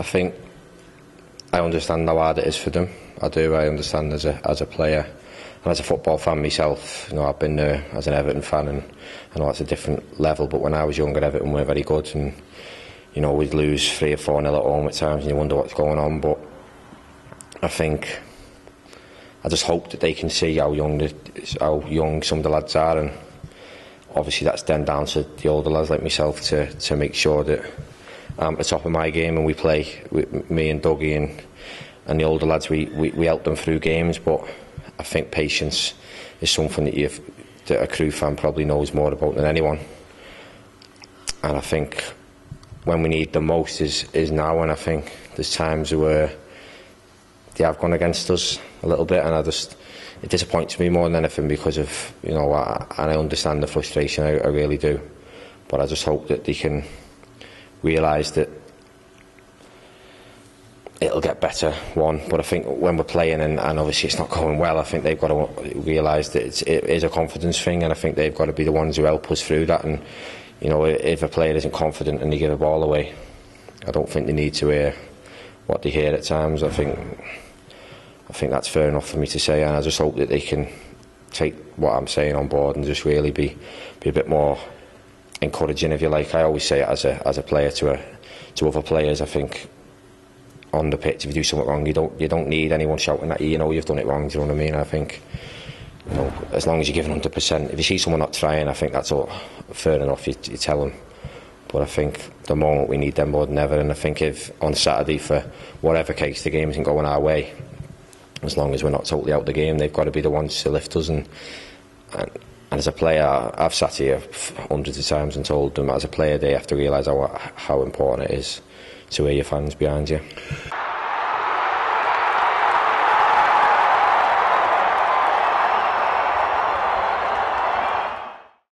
think I understand how hard it is for them. I do. I understand as a player and as a football fan myself. You know, I've been there as an Everton fan, and I know it's a different level. But when I was younger, Everton were very good, and you know, we'd lose 3 or 4-0 at home at times, and you wonder what's going on. But I just hope that they can see how young some of the lads are, and obviously that's then down to the older lads like myself to make sure that I'm at the top of my game, and we play with me and Dougie and the older lads. We help them through games, but I think patience is something that a Crewe fan probably knows more about than anyone. And I think when we need them most is now, and I think there's times where they have gone against us a little bit, and it disappoints me more than anything because of, you know, and I understand the frustration, I really do, but I just hope that they can realise that it'll get better, one, but I think when we're playing and obviously it's not going well, I think they've got to realise that it is a confidence thing, and I think they've got to be the ones who help us through that. And you know, if a player isn't confident and they give a ball away, I don't think they need to hear what they hear at times. I think that's fair enough for me to say, and I just hope that they can take what I'm saying on board and just really be a bit more encouraging, if you like. I always say it as a player to other players. I think on the pitch, if you do something wrong, you don't need anyone shouting at you. You know you've done it wrong. Do you know what I mean? I think, you know, as long as you're giving 100%, if you see someone not trying, I think that's all fair enough. You tell them. But I think the moment we need them more than ever, and I think if on Saturday, for whatever case, the game isn't going our way, as long as we're not totally out of the game, they've got to be the ones to lift us. And as a player, I've sat here hundreds of times and told them, as a player, they have to realise how important it is to hear your fans behind you.